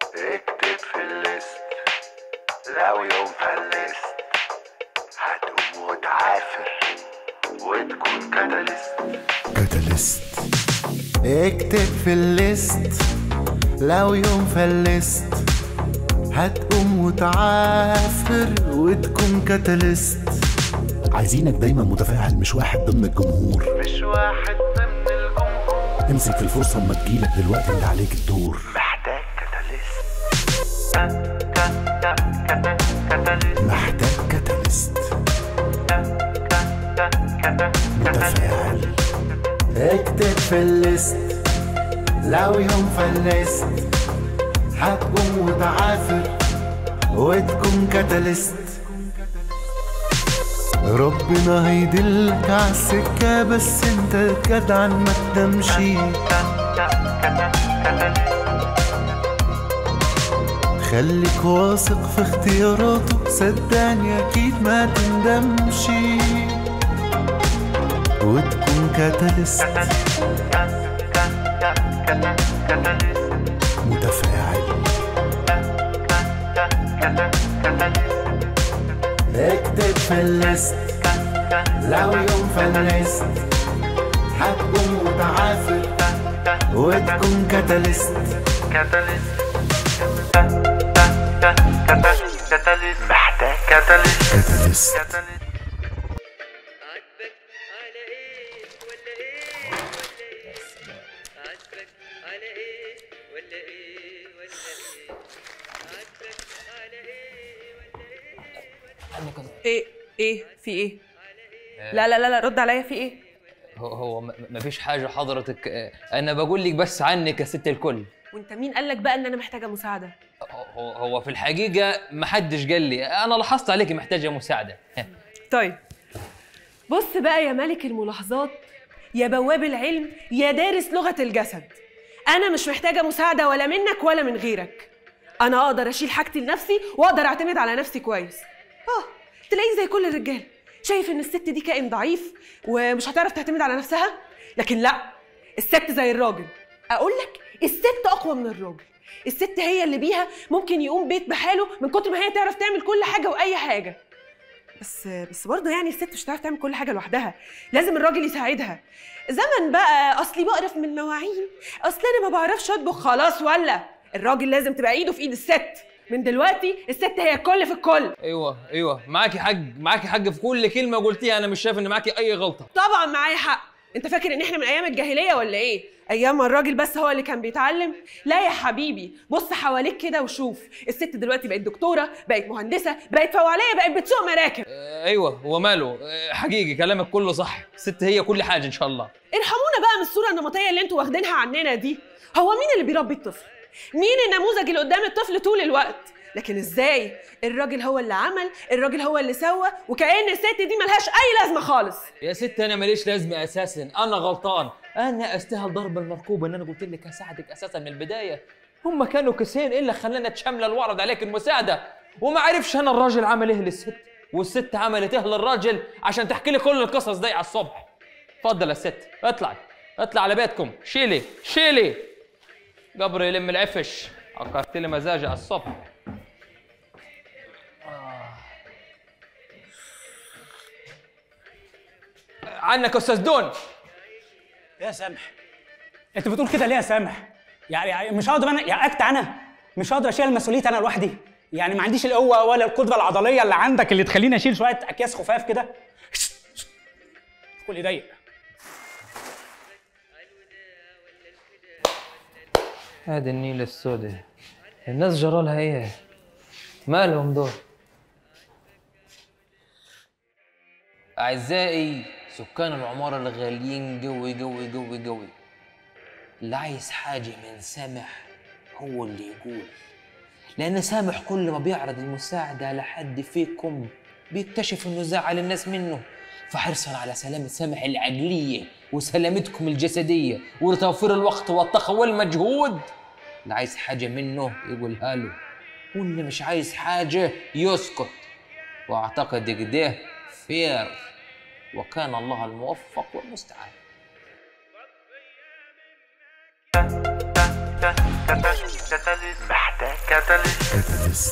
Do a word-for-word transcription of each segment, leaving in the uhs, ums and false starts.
اكتب في الليست لو يوم فلست هتقوم وتعافر وتكون كاتاليست. كاتاليست. اكتب في الليست لو يوم فلست هتقوم وتعافر وتكون كاتاليست. عايزينك دايما متفاعل، مش واحد ضمن الجمهور، مش واحد ضمن الجمهور. امسك في الفرصة اما تجيلك دلوقتي اللي عليك الدور. محتاج كاتاليست. كاتاليست. محتاج كاتاليست متفاعل. اكتب في الليست لو يوم فلست هتقوم وتعافر وتكون كاتاليست. ربنا هيدلك عالسكة بس انت جدع ما تمشي. خليك واثق في اختياراته، صدقني اكيد ما تندمش وتكون كاتاليست متفاعل. اكتب في الليست لو يوم فلست هتقوم وتعافر وتكون كاتاليست. كاتاليست. كاتاليست. محتاج كاتاليست. كاتاليست. كاتاليست. عجبك على ايه ولا ايه ولا ايه؟ عجبك على ايه ولا ايه ولا ايه؟ عجبك على ايه ولا ايه ولا ايه ايه في ايه؟ لا لا لا لا رد عليا، في ايه؟ هو هو م- مفيش حاجة حضرتك، آه، أنا بقول لك بس عنك يا ست الكل. وانت مين قالك بقى ان انا محتاجه مساعده؟ هو هو في الحقيقة محدش قال لي، أنا لاحظت عليكي محتاجة مساعدة. طيب بص بقى يا ملك الملاحظات، يا بواب العلم، يا دارس لغه الجسد، انا مش محتاجه مساعده ولا منك ولا من غيرك. انا اقدر اشيل حاجتي لنفسي واقدر اعتمد على نفسي كويس. اه تلاقيه زي كل الرجاله شايف ان الست دي كائن ضعيف ومش هتعرف تعتمد على نفسها، لكن لا، الست زي الراجل. اقول لك الست اقوى من الراجل. الست هي اللي بيها ممكن يقوم بيت بحاله من كتر ما هي تعرف تعمل كل حاجه واي حاجه. بس بس برضه يعني الست مش هتعرف تعمل كل حاجه لوحدها، لازم الراجل يساعدها. زمن بقى اصلي بقرف من المواعين، اصل انا ما بعرفش اطبخ، خلاص ولا الراجل لازم تبقى ايده في ايد الست. من دلوقتي الست هي الكل في الكل. أيوه أيوه معاكي حق، معاكي حق في كل كلمة قلتيها، أنا مش شايف إن معاكي أي غلطة. طبعا معايا حق. انت فاكر ان احنا من ايام الجاهليه ولا ايه؟ ايام ما الراجل بس هو اللي كان بيتعلم؟ لا يا حبيبي، بص حواليك كده وشوف، الست دلوقتي بقت دكتوره، بقت مهندسه، بقت فواليه، بقت بتسوق مراكب. آه، أيوه وماله، آه، حقيقي كلامك كله صح، الست هي كل حاجة إن شاء الله. ارحمونا بقى من الصوره النمطيه اللي انتوا واخدينها عننا دي. هو مين اللي بيربي الطفل؟ مين النموذج اللي قدام الطفل طول الوقت؟ لكن ازاي الراجل هو اللي عمل، الراجل هو اللي سوى، وكأن الست دي ملهاش اي لازمه خالص. يا ست أنا ماليش لازمة أساساً، أنا غلطان، أنا أستاهل ضرب المركوب إن أنا قلت لك أساعدك أساساً من البداية. هم كانوا كسين إيه اللي خلانا تشمل وعرض عليك المساعدة، وما عرفش أنا الراجل عمل إيه للست، والست عملت إيه للراجل عشان تحكي لي كل القصص دي على الصبح. اتفضل يا ست، اطلعي اطلع على بيتكم، شيلي شيلي قبر يلم العفش، عقرت لي مزاجي على الصبح. عنك يا استاذ دون. يا سامح، انت بتقول كده ليه يا سامح؟ يعني يعني مش هقدر انا، يعني اكت انا مش هقدر اشيل المسؤوليه انا لوحدي، يعني ما عنديش القوه ولا القدره العضليه اللي عندك اللي تخليني اشيل شويه اكياس خفاف كده. كل ضيق. هذه النيلة السوداء، الناس جرالها ايه؟ مالهم دول؟ أعزائي سكان العمارة الغاليين قوي قوي قوي قوي، اللي عايز حاجة من سامح هو اللي يقول، لأن سامح كل ما بيعرض المساعدة على حد فيكم بيكتشف إنه زعل الناس منه، فحرصا على سلامة سامح العقلية وسلامتكم الجسدية وتوفير الوقت والطاقة والمجهود، اللي عايز حاجة منه يقولها له، واللي مش عايز حاجة يسكت. وأعتقد كده فير، وكان الله الموفق والمستعان. كاتاليست محتاج كاتاليست كاتاليست.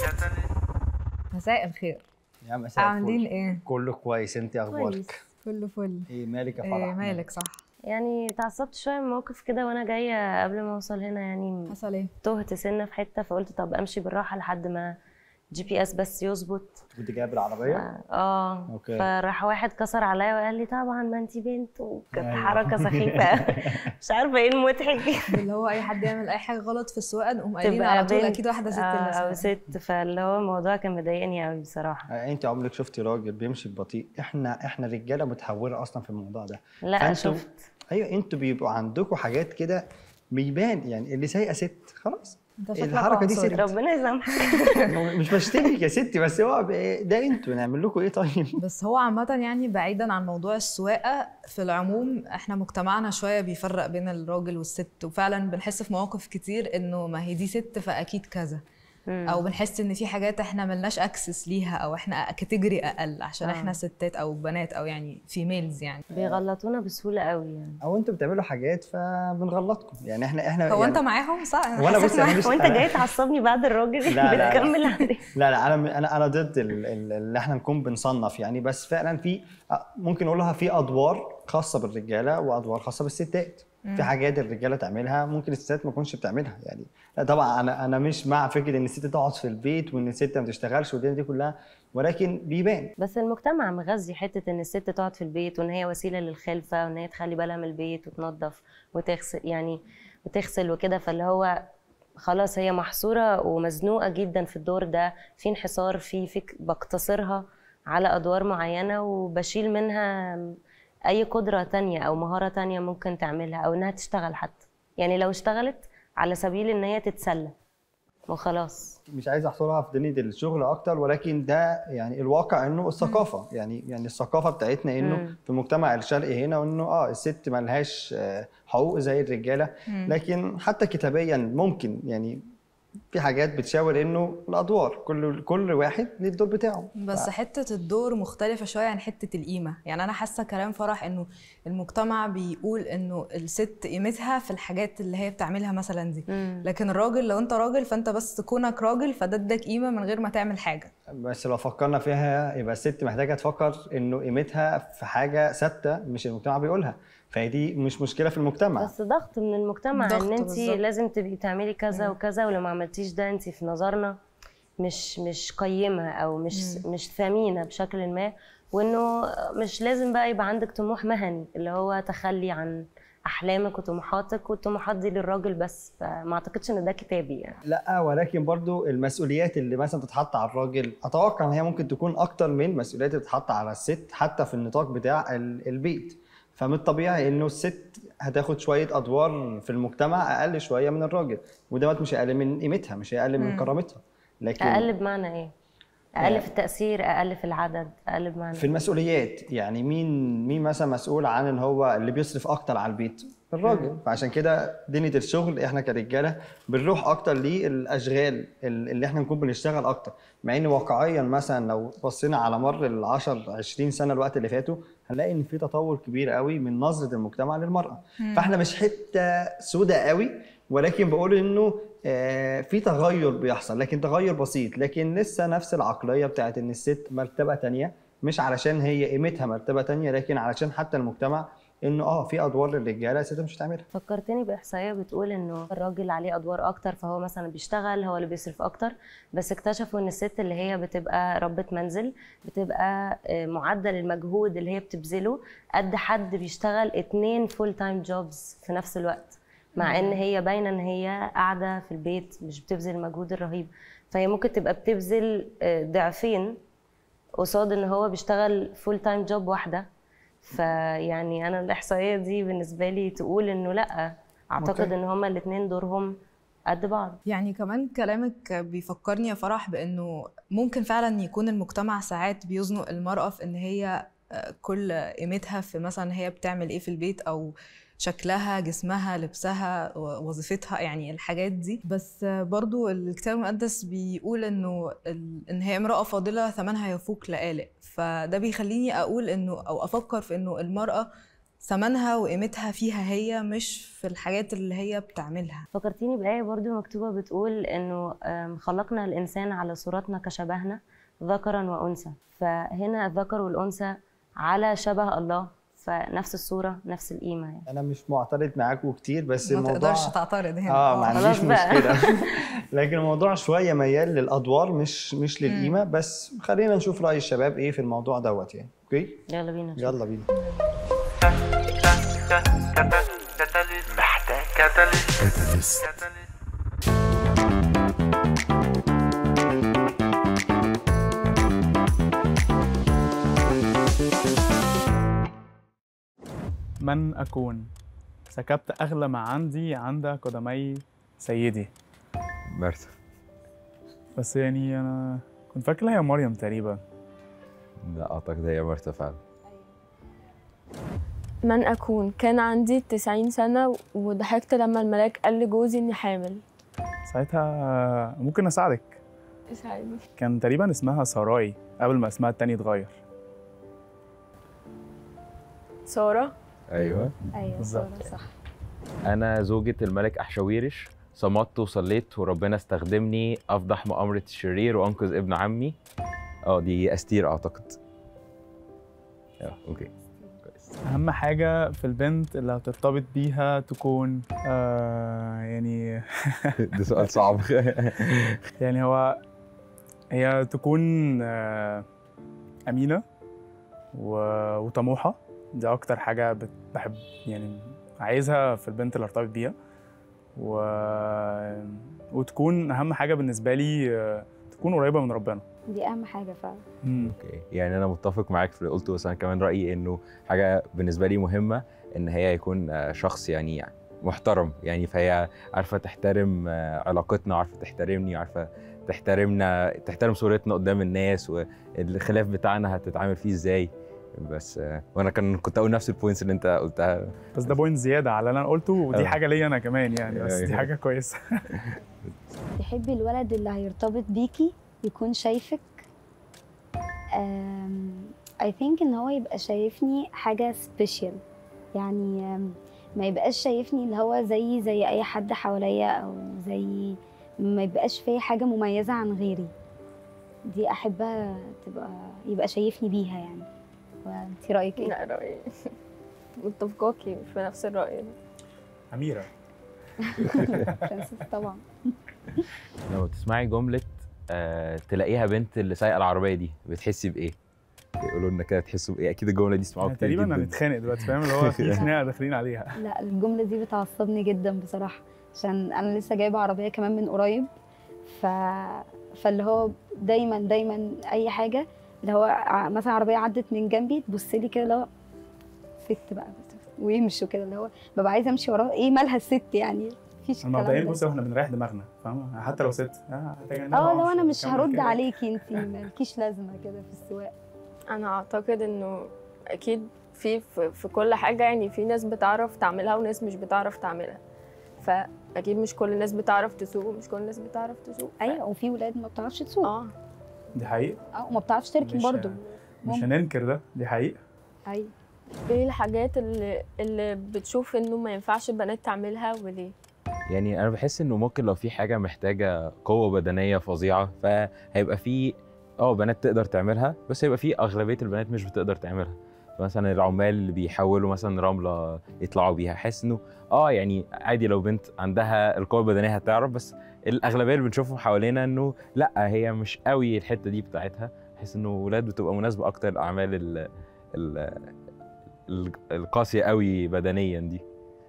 مساء الخير. يا مساء عاملين الفل. ايه؟ كله كويس، انت اخبارك؟ كويس، كله فل. ايه مالك يا فرح؟ إيه مالك؟ صح. يعني اتعصبت شويه من موقف كده وانا جايه قبل ما اوصل هنا، يعني حصل ايه؟ تهت سنه في حته، فقلت طب امشي بالراحه لحد ما جي بي اس بس يظبط. كنت جايب العربيه؟ اه اوكي. فراح واحد كسر عليا وقال لي طبعا ما انتي بنت، وكانت أيوة. حركه سخيفه. مش عارفه ايه المضحك. اللي هو اي حد يعمل اي حاجه غلط في السواقه نقوم قايلين تبقى على طول بنت، اكيد واحده ست آه، اللي او سواقة. ست، فاللي هو الموضوع كان مضايقني قوي بصراحه. آه، انت عمرك شفتي راجل بيمشي ببطيء؟ احنا احنا رجاله متهوره اصلا في الموضوع ده. لا فانتوا- شفت. ايوه انتوا بيبقوا عندكم حاجات كده بيبان، يعني اللي سايقه ست خلاص انت شكلك الحركه دي عنصري. ست. ربنا يسامحك. مش بشتمك يا ستي، بس هو ب- ده انتوا نعمل لكم ايه طيب؟ بس هو عامة يعني بعيدا عن موضوع السواقة، في العموم احنا مجتمعنا شوية بيفرق بين الراجل والست، وفعلا بنحس في مواقف كتير انه ما هي دي ست فأكيد كذا، او بنحس ان في حاجات احنا ملناش اكسس ليها، او احنا كاتيجوري اقل عشان آه. احنا ستات او بنات او يعني فيميلز يعني. بيغلطونا بسهوله قوي يعني. او انتوا بتعملوا حاجات فبنغلطكم، يعني احنا احنا هو يعني انت معاهم صح؟ أنا وانا حاساك بص انا معاهم. مش وانت أنا- جاي تعصبني بعد الراجل لا، لا. بتكمل عليه. لا لا انا انا انا ضد ال- ال- اللي احنا نكون بنصنف يعني، بس فعلا في ممكن نقولها في ادوار خاصه بالرجاله وادوار خاصه بالستات. في حاجات الرجاله تعملها ممكن الستات ما تكونش بتعملها يعني. لا طبعا انا انا مش مع فكره ان الست تقعد في البيت وان الست ما تشتغلش والدنيا دي كلها، ولكن بيبان. بس المجتمع مغذي حته ان الست تقعد في البيت وان هي وسيله للخلفه وان هي تخلي بالها من البيت وتنظف وتغسل يعني وتغسل وكده، فاللي هو خلاص هي محصوره ومزنوقه جدا في الدور ده، في انحصار في فيك بقتصرها على ادوار معينه وبشيل منها اي قدره تانية او مهاره تانية ممكن تعملها او انها تشتغل حتى. يعني لو اشتغلت على سبيل ان هي تتسلى وخلاص. مش عايز احصرها في دنيا الشغل اكتر، ولكن ده يعني الواقع انه الثقافه يعني يعني الثقافه بتاعتنا انه مم. في المجتمع الشرقي هنا انه اه الست ما لهاش آه، حقوق زي الرجاله، لكن حتى كتابيا ممكن يعني في حاجات بتشاور انه الادوار كل كل واحد ليه الدور بتاعه. بس حتة الدور مختلفة شوية عن حتة القيمة، يعني أنا حاسة كلام فرح إنه المجتمع بيقول إنه الست قيمتها في الحاجات اللي هي بتعملها مثلا دي، مم. لكن الراجل لو أنت راجل فأنت بس كونك راجل فده اداك قيمة من غير ما تعمل حاجة. بس لو فكرنا فيها يبقى الست محتاجه تفكر انه قيمتها في حاجه ثابته مش المجتمع بيقولها، فهي دي مش مشكله في المجتمع. بس ضغط من المجتمع ضغط ان انت بالظبط. لازم تبقي تعملي كذا وكذا، ولو ما عملتيش ده انت في نظرنا مش مش قيمه او مش مم. مش ثمينه بشكل ما، وانه مش لازم بقى يبقى عندك طموح مهني اللي هو تخلي عن احلامك وطموحاتك، والطموحات دي للراجل بس، فما اعتقدش ان ده كتابي يعني. لا ولكن برضو المسؤوليات اللي مثلا تتحط على الراجل اتوقع ان هي ممكن تكون اكتر من المسؤوليات اللي تتحط على الست حتى في النطاق بتاع ال- البيت. فمن الطبيعي انه الست هتاخد شويه ادوار في المجتمع اقل شويه من الراجل، وده مش اقل من قيمتها، مش اقل من كرامتها، لكن اقل بمعنى ايه؟ اقل يعني في التاثير، اقل في العدد، اقل بمعنى في المسؤوليات. يعني مين مين مثلا مسؤول عن ان هو اللي بيصرف اكتر على البيت؟ الراجل. فعشان كده دنيا الشغل احنا كرجاله بنروح اكتر للاشغال اللي احنا نكون بنشتغل اكتر، مع ان واقعيا مثلا لو بصينا على مر ال عشرة عشرين سنه الوقت اللي فاتوا هنلاقي ان في تطور كبير قوي من نظره المجتمع للمراه. فاحنا مش حته سوداء قوي، ولكن بقول انه آه، في تغير بيحصل، لكن تغير بسيط، لكن لسه نفس العقليه بتاعت ان الست مرتبه تانية، مش علشان هي قيمتها مرتبه تانية، لكن علشان حتى المجتمع انه اه في ادوار للرجاله الست مش هتعملها. فكرتني باحصائيه بتقول انه الراجل عليه ادوار اكتر، فهو مثلا بيشتغل، هو اللي بيصرف اكتر، بس اكتشفوا ان الست اللي هي بتبقى ربة منزل بتبقى آه، معدل المجهود اللي هي بتبذله قد حد بيشتغل اتنين فول تايم جوبز في نفس الوقت، مع ان هي باينه ان هي قاعده في البيت مش بتبذل المجهود الرهيب، فهي ممكن تبقى بتبذل آه، ضعفين قصاد ان هو بيشتغل فول تايم جوب واحده. فيعني انا الاحصائيه دي بالنسبه لي تقول انه لا، اعتقد أوكي. ان هما الاثنين دورهم قد بعض. يعني كمان كلامك بيفكرني يا فرح بأنه ممكن فعلا يكون المجتمع ساعات بيزنق المرأة في إن هي آه، كل قيمتها في مثلا هي بتعمل إيه في البيت أو شكلها، جسمها، لبسها، وظيفتها، يعني الحاجات دي. بس آه، برضو الكتاب المقدس بيقول إنه ال- إن هي امرأة فاضلة ثمنها يفوق لآلئ، فده بيخليني أقول إنه أو أفكر في إنه المرأة ثمنها وقيمتها فيها هي، مش في الحاجات اللي هي بتعملها. فكرتيني بآية برضو مكتوبة بتقول إنه آم، خلقنا الإنسان على صورتنا كشبهنا ذكرا وأنثى. فهنا الذكر والأنثى على شبه الله، فنفس الصورة نفس القيمة يعني. انا مش معترض معاكم كتير، بس ما الموضوع تقدرش تعترض هنا. اه ما عنديش خلاص بقى. مشكله. لكن الموضوع شويه ميال للادوار مش مش للقيمه. بس خلينا نشوف راي الشباب ايه في الموضوع دوت يعني. اوكي يلا بينا نشوف. يلا بينا. كاتاليست محتاج كاتاليست كاتاليست. كاتاليست من أكون؟ سكبت أغلى ما عندي عند قدمي سيدي. مرثا. بس يعني أنا كنت فاكر هي مريم تقريبا. لا أعتقد هي مرثا فعلا. من أكون؟ كان عندي تسعين سنة وضحكت لما الملاك قال لجوزي إني حامل. ساعتها ممكن أساعدك. اساعدني. كان تقريبا اسمها ساراي قبل ما اسمها التاني اتغير. سارة. أيوه أيوة بالظبط. سارة صح. أنا زوجة الملك أحشاويرش، صمت وصليت وربنا استخدمني أفضح مؤامرة الشرير وأنقذ ابن عمي. اه دي أستير أعتقد. اه أوكي كويس. أهم حاجة في البنت اللي هترتبط بيها تكون آه يعني ده سؤال صعب. يعني هو هي تكون آه أمينة و- وطموحة. دي أكتر حاجة بت- بحب يعني عايزها في البنت اللي ارتبط بيها. و... وتكون أهم حاجة بالنسبة لي آه، تكون قريبة من ربنا. دي أهم حاجة فعلا. مم. اوكي يعني انا متفق معاك في اللي قلته، بس انا كمان رايي انه حاجه بالنسبه لي مهمه ان هي يكون آه، شخص يعني محترم يعني، فهي عارفه تحترم آه، علاقتنا، عارفه تحترمني، عارفه تحترمنا، تحترم صورتنا قدام الناس، والخلاف بتاعنا هتتعامل فيه ازاي. بس آه، وانا كان كنت اقول نفس البوينتس اللي انت قلتها. بس ده بوينت زيادة على اللي أنا قلته، ودي آه. حاجة ليا أنا كمان يعني، بس دي أيوة. حاجة كويسة. تحبي الولد اللي هيرتبط بيكي يكون شايفك um, I think ان هو يبقى شايفني حاجة سبيشال، يعني um, ما يبقاش شايفني اللي هو زي زي اي حد حواليا، او زي ما يبقاش فيا حاجة مميزة عن غيري. دي احبها تبقى يبقى شايفني بيها يعني. وانتي رأيك ايه؟ لا رأيي متفقاكي في نفس الرأي ده. أميرة. فرانسيس طبعا. لما بتسمعي جمله آه، تلاقيها بنت اللي سايقه العربيه دي، بتحسي بايه؟ يقولوا لنا كده تحسوا بايه؟ اكيد الجمله دي تسمعوها يعني كتير تقريبا جدا. هنتخانق دلوقتي، فاهم اللي هو في خناقة داخلين عليها. لا الجملة دي بتعصبني جدا بصراحة، عشان أنا لسه جايبة عربية كمان من قريب. ف... فاللي هو دايما دايما أي حاجة اللي هو ع- مثلا عربية عدت من جنبي تبص لي كده اللي هو ست بقى ويمشوا كده، اللي هو ببقى عايزة أمشي وراه. إيه مالها الست يعني؟ مفيش انا الكلام مبدئيا ده. بصي واحنا بنريح دماغنا، فاهمة؟ حتى لو ست اه هتجنبها اه لو وأمشي أنا مش وأكمل هرد كده. عليكي، انتي مالكيش لازمة كده في السواقة. أنا أعتقد إنه أكيد في في في كل حاجة، يعني في ناس بتعرف تعملها وناس مش بتعرف تعملها. فأكيد مش كل الناس بتعرف تسوق ومش كل الناس بتعرف تسوق. ف... أيوة وفي ولاد ما بتعرفش تسوق. اه دي حقيقة. اه وما بتعرفش تركن مش- برضه. مش ممكن. هننكر ده، دي حقيقة. أيوة. ايه الحاجات اللي اللي بتشوف انه ما ينفعش البنات تعملها وليه؟ يعني انا بحس انه ممكن لو في حاجه محتاجه قوه بدنيه فظيعه، فهيبقى في اه بنات تقدر تعملها، بس هيبقى في اغلبيه البنات مش بتقدر تعملها. مثلا العمال اللي بيحولوا مثلا رمله يطلعوا بيها، حاسس انه اه يعني عادي لو بنت عندها القوه البدنيه هتعرف، بس الاغلبيه اللي بنشوفهم حوالينا انه لا هي مش قوي الحته دي بتاعتها. بحس انه ولاد بتبقى مناسبه اكتر الاعمال ال ال ال- القاسيه قوي بدنيا دي.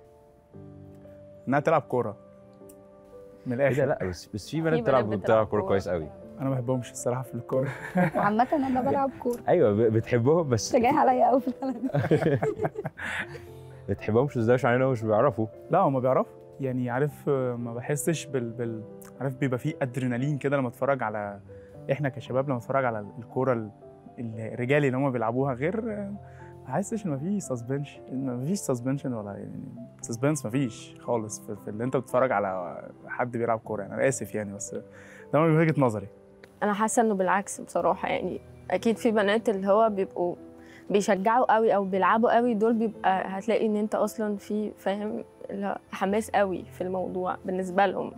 انها تلعب كورة من ايه ده؟ الاخر. لا بس بس في في بنات بنات بتلعب بتلعب بتلعب كوره كورة. كويس قوي. انا ما بحبهمش الصراحة في الكورة. وعامة أنا بلعب كورة. ايوه ب- بتحبهم بس انت جاي عليا قوي في الكلام ده. بتحبهمش ازاي عشان انهم مش بيعرفوا. لا هما بيعرفوا يعني، عارف آه، ما بحسش بال, بال... عارف بيبقى فيه ادرينالين كده لما اتفرج على، احنا كشباب لما اتفرج على الكوره ال- الرجالي اللي هم بيلعبوها، غير آه، ما حاسس ان مفيش سسبنشن، مفيش سسبنشن ولا يعني سسبنس، مفيش خالص في, في اللي انت بتتفرج على حد بيلعب كوره يعني. انا اسف يعني، بس ده من وجهه نظري. انا حاسه انه بالعكس بصراحه، يعني اكيد في بنات اللي هو بيبقوا بيشجعوا قوي او بيلعبوا قوي، دول بيبقى هتلاقي ان انت اصلا في فاهم حماس قوي في الموضوع بالنسبه لهم.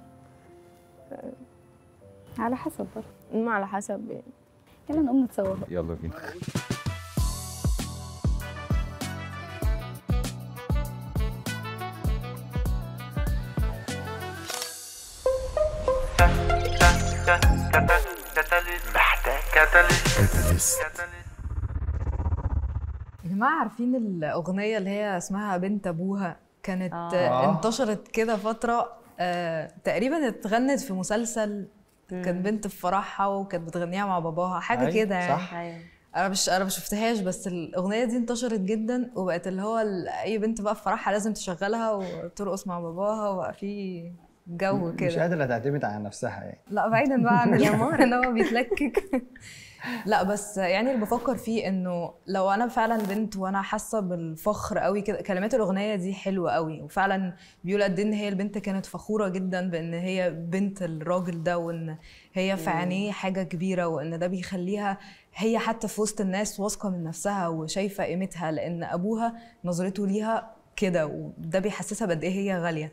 على حسب برضه. على حسب يعني. يلا نقوم نتصور. يلا بينا. محتاج كاتاليست. يا جماعه عارفين الاغنيه اللي هي اسمها بنت ابوها؟ كانت آه. آه. انتشرت كده فتره، آه تقريبا اتغنت في مسلسل، كان بنت في فرحها وكانت بتغنيها مع باباها حاجه كده يعني. صح. انا مش انا ما شفتهاش، بس الاغنيه دي انتشرت جدا وبقت اللي هو اي بنت بقى في فرحها لازم تشغلها وترقص مع باباها، وبقى في جو كده. مش قادره تعتمد على نفسها يعني. لا بعيدا بقى عن ان هو بيتلكك. لا بس يعني اللي بفكر فيه انه لو انا فعلا بنت وانا حاسه بالفخر قوي كده، كلمات الاغنيه دي حلوه قوي، وفعلا بيقول قد ايه ان هي البنت كانت فخوره جدا بان هي بنت الراجل ده، وان هي في عينيه حاجه كبيره، وان ده بيخليها هي حتى في وسط الناس واثقه من نفسها وشايفه قيمتها، لان ابوها نظرته ليها كده، وده بيحسسها بقد ايه هي غاليه.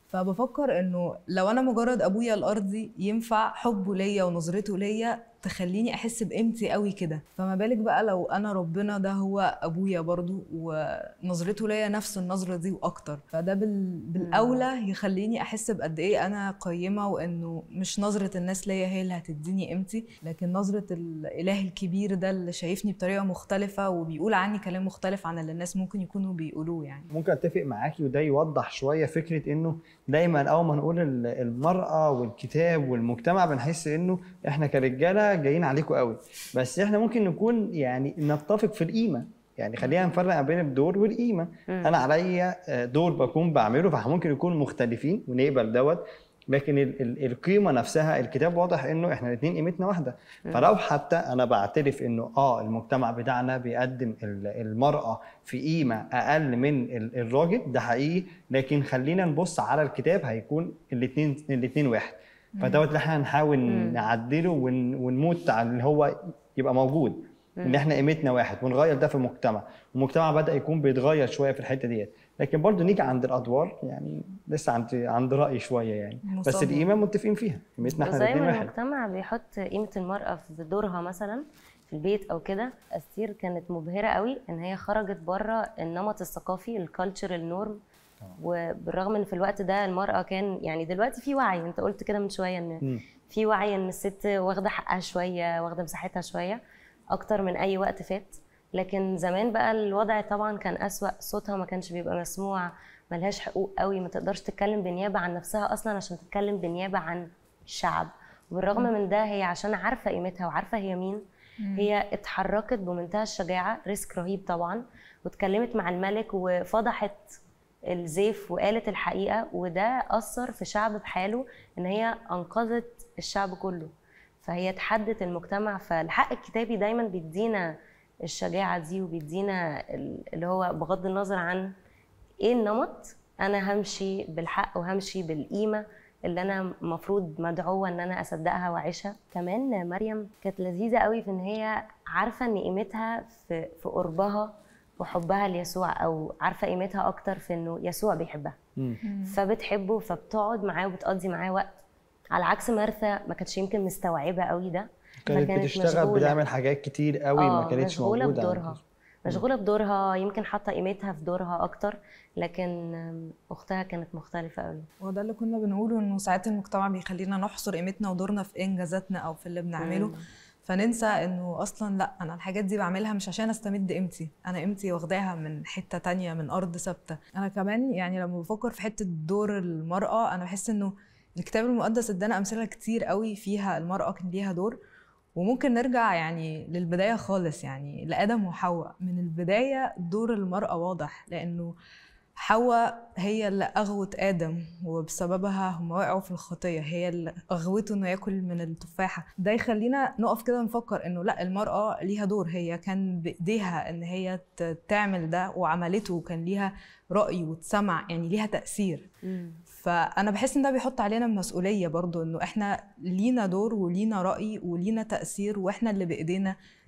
فبفكر انه لو انا مجرد ابويا الارضي ينفع حبه ليا ونظرته ليا تخليني احس بقيمتي قوي كده، فما بالك بقى لو انا ربنا ده هو ابويا برضو ونظرته ليا نفس النظره دي واكتر، فده بال... بالاولى يخليني احس بقد ايه انا قيمه، وانه مش نظره الناس ليا هي اللي هتديني قيمتي، لكن نظره الاله الكبير ده اللي شايفني بطريقه مختلفه وبيقول عني كلام مختلف عن اللي الناس ممكن يكونوا بيقولوه يعني. ممكن اتفق معاكي، وده يوضح شويه فكره انه دايما اول ما نقول المراه والكتاب والمجتمع بنحس انه احنا كرجاله جايين عليكم قوي، بس احنا ممكن نكون يعني نتفق في القيمه، يعني خلينا نفرق بين الدور والقيمه. انا عليا دور بكون بعمله، فممكن يكون مختلفين ونقبل دوت، لكن ال ال القيمه نفسها الكتاب واضح انه احنا الاثنين قيمتنا واحده. فلو حتى انا بعترف انه اه المجتمع بتاعنا بيقدم المراه في قيمه اقل من الراجل، ده حقيقي، لكن خلينا نبص على الكتاب هيكون الاثنين الاثنين واحد. فدوت اللي احنا هنحاول نعدله ون ونموت على اللي هو يبقى موجود، ان احنا قيمتنا واحد، ونغير ده في المجتمع. المجتمع بدا يكون بيتغير شويه في الحته ديت، لكن برضو نيجي عند الادوار يعني لسه عند عند راي شويه يعني مصابة. بس القيمه متفقين فيها، قيمتنا احنا الاثنين واحد. المجتمع بيحط قيمه المراه في دورها مثلا في البيت او كده. أستير كانت مبهره قوي ان هي خرجت بره النمط الثقافي الكالتشرال نورم، وبالرغم ان في الوقت ده المراه كان يعني دلوقتي في وعي، انت قلت كده من شويه ان في وعي ان الست واخده حقها شويه، واخده مساحتها شويه اكتر من اي وقت فات، لكن زمان بقى الوضع طبعا كان أسوأ، صوتها ما كانش بيبقى مسموع، ملهاش حقوق قوي، ما تقدرش تتكلم بنيابه عن نفسها اصلا عشان تتكلم بنيابه عن الشعب. وبالرغم من ده هي عشان عارفه قيمتها وعارفه هي مين، هي اتحركت بمنتهى الشجاعه، ريسك رهيب طبعا، واتكلمت مع الملك وفضحت الزيف وقالت الحقيقه، وده اثر في شعب بحاله ان هي انقذت الشعب كله. فهي تحدت المجتمع. فالحق الكتابي دايما بيدينا الشجاعه دي، وبيدينا اللي هو بغض النظر عن ايه النمط، انا همشي بالحق وهمشي بالقيمه اللي انا المفروض مدعوه ان انا اصدقها واعيشها. كمان مريم كانت لذيذه قوي في ان هي عارفه ان قيمتها في في قربها وحبها ليسوع، او عارفه قيمتها اكتر في انه يسوع بيحبها فبتحبه، فبتقعد معاه وبتقضي معاه وقت، على عكس مرثا ما كانتش يمكن مستوعبه قوي ده، كانت بتشتغل بتعمل حاجات كتير قوي ما كانتش مشغولة موجوده بدورها مشغوله بدورها يمكن حاطه قيمتها في دورها اكتر، لكن اختها كانت مختلفه قوي. وده اللي كنا بنقوله، انه ساعات المجتمع بيخلينا نحصر قيمتنا ودورنا في انجازاتنا او في اللي بنعمله، مم. فننسى انه اصلا لا، انا الحاجات دي بعملها مش عشان استمد قيمتي، انا قيمتي واخداها من حته تانية، من ارض ثابته. انا كمان يعني لما بفكر في حته دور المراه، انا بحس انه الكتاب المقدس ادانا امثله كتير قوي فيها المراه كان ليها دور. وممكن نرجع يعني للبدايه خالص، يعني لادم وحواء. من البدايه دور المراه واضح، لانه حواء هي اللي اغوت ادم، وبسببها هم وقعوا في الخطيه، هي اللي اغوته انه ياكل من التفاحه. ده يخلينا نقف كده نفكر انه لا، المراه ليها دور، هي كان بايديها ان هي تعمل ده وعملته، وكان ليها راي وتسمع، يعني ليها تاثير. م. فانا بحس ان ده بيحط علينا مسؤوليه برضو، انه احنا لينا دور ولينا راي ولينا تاثير، واحنا اللي بايدينا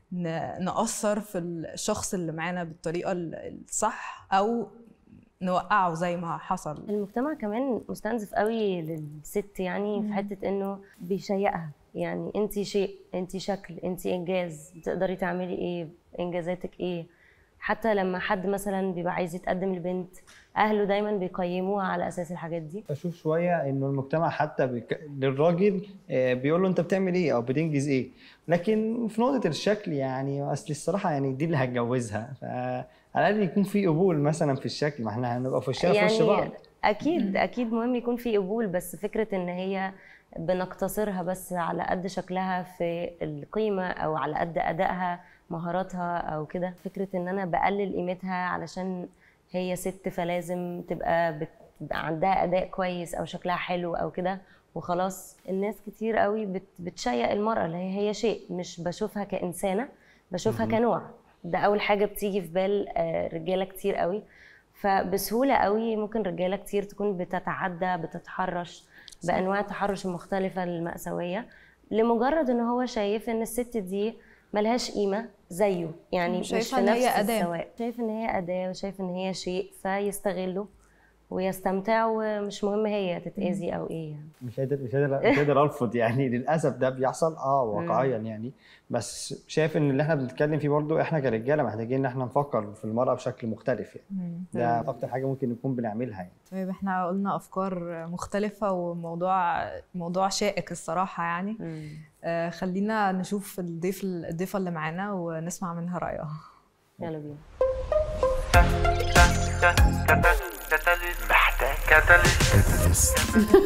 نأثر في الشخص اللي معانا بالطريقة الصح أو نوقعه زي ما حصل. المجتمع كمان مستنزف قوي للست، يعني في حتة انه بيشيقها، يعني انت شيء، انت شكل، انت انجاز، تقدري تعملي ايه، انجازاتك ايه. حتى لما حد مثلا بيبقى عايز يتقدم لبنت، اهله دايما بيقيموها على اساس الحاجات دي. بشوف شويه انه المجتمع حتى بيك... للراجل بيقول له انت بتعمل ايه او بتنجز ايه، لكن في نقطه الشكل يعني اصل الصراحه يعني دي اللي هتجوزها، فعلى الاقل يكون في قبول مثلا في الشكل، ما احنا هنبقى في وشنا في وش بعض. يعني اكيد اكيد مهم يكون في قبول، بس فكره ان هي بنقتصرها بس على قد شكلها في القيمه او على قد ادائها مهاراتها او كده، فكره ان انا بقلل قيمتها علشان هي ست فلازم تبقى بتبقى عندها اداء كويس او شكلها حلو او كده وخلاص. الناس كتير قوي بت بتشيق المراه اللي هي هي شيء، مش بشوفها كانسانه، بشوفها كنوع. ده اول حاجه بتيجي في بال رجاله كتير قوي، فبسهوله قوي ممكن رجاله كتير تكون بتتعدى بتتحرش بانواع التحرش المختلفه المأساويه لمجرد ان هو شايف ان الست دي ملهاش قيمه زيه، يعني مش في نفس السواء، شايف ان هي اداه وشايف ان هي شيء فيستغله ويستمتع، ومش مهم هي تتاذي او ايه. يعني مش قادر مش قادر مش قادر ارفض، يعني للاسف ده بيحصل اه واقعيا يعني، بس شايف ان اللي احنا بنتكلم فيه برضو احنا كرجاله محتاجين ان احنا نفكر في المراه بشكل مختلف يعني. ده اكتر حاجه ممكن نكون بنعملها يعني. طيب احنا قلنا افكار مختلفه وموضوع موضوع شائك الصراحه يعني. آه خلينا نشوف الضيف الضيفه اللي معانا ونسمع منها رايها. يلا بينا. محتاج كاتاليست.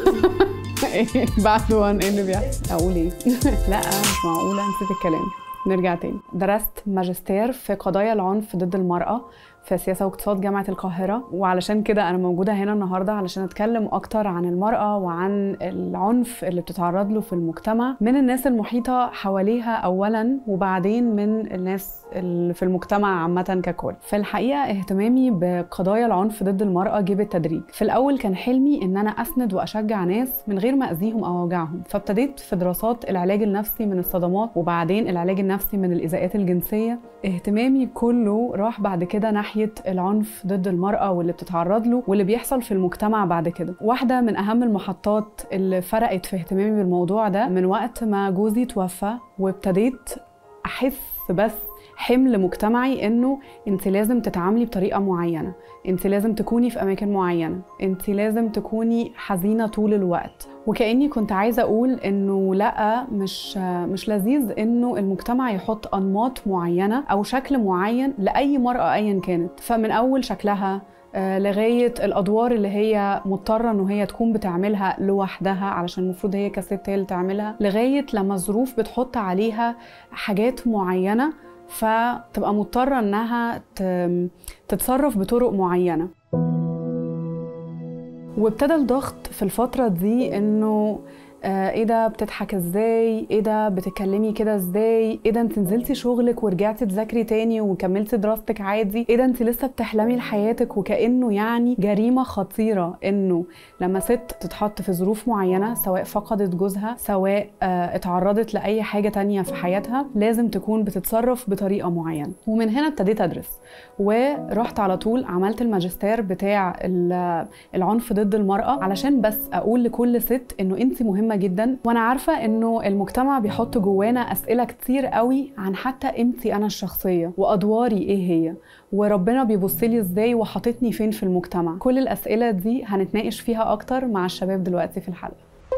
بعد وان ايه اللي بيحصل؟ اقول ايه؟ لا مش معقوله نسيت الكلام. نرجع تاني. درست ماجستير في قضايا العنف ضد المرأة في سياسة واقتصاد جامعة القاهرة، وعلشان كده أنا موجودة هنا النهاردة علشان أتكلم أكتر عن المرأة وعن العنف اللي بتتعرض له في المجتمع من الناس المحيطة حواليها أولاً، وبعدين من الناس اللي في المجتمع عامة ككل. في الحقيقة اهتمامي بقضايا العنف ضد المرأة جه بالتدريج. في الأول كان حلمي إن أنا أسند وأشجع ناس من غير ما أذيهم أو أوجعهم، فابتديت في دراسات العلاج النفسي من الصدمات، وبعدين العلاج النفسي من الإيذاءات الجنسية. اهتمامي كله راح بعد كده ناحية العنف ضد المرأة واللي بتتعرض له واللي بيحصل في المجتمع بعد كده. واحدة من أهم المحطات اللي فرقت في اهتمامي بالموضوع ده من وقت ما جوزي توفى، وابتديت أحس بس حمل مجتمعي إنه أنت لازم تتعاملي بطريقة معينة، أنت لازم تكوني في أماكن معينة، أنت لازم تكوني حزينة طول الوقت. وكأني كنت عايزة أقول إنه لأ، مش مش لذيذ إنه المجتمع يحط أنماط معينة أو شكل معين لأي مرأة أيا كانت، فمن أول شكلها لغاية الأدوار اللي هي مضطرة إنه هي تكون بتعملها لوحدها علشان المفروض هي كست هي اللي تعملها، لغاية لما الظروف بتحط عليها حاجات معينة فتبقى مضطرة إنها تتصرف بطرق معينة. وابتدى الضغط في الفترة دي إنه آه ايه ده بتضحك ازاي، ايه ده بتتكلمي كده ازاي، ايه ده انت نزلتي شغلك ورجعتي تذاكري تاني وكملتي دراستك عادي، ايه ده انت لسه بتحلمي لحياتك. وكأنه يعني جريمة خطيرة انه لما ست تتحط في ظروف معينة، سواء فقدت جوزها، سواء آه اتعرضت لأي حاجة تانية في حياتها، لازم تكون بتتصرف بطريقة معينة. ومن هنا ابتديت أدرس ورحت على طول عملت الماجستير بتاع العنف ضد المرأة علشان بس أقول لكل ست إنه أنت مهمة جدا. وانا عارفه انه المجتمع بيحط جوانا اسئله كتير قوي عن حتى قيمتي انا الشخصيه وادواري ايه هي، وربنا بيبص لي ازاي وحاططني فين في المجتمع. كل الاسئله دي هنتناقش فيها اكتر مع الشباب دلوقتي في الحلقه.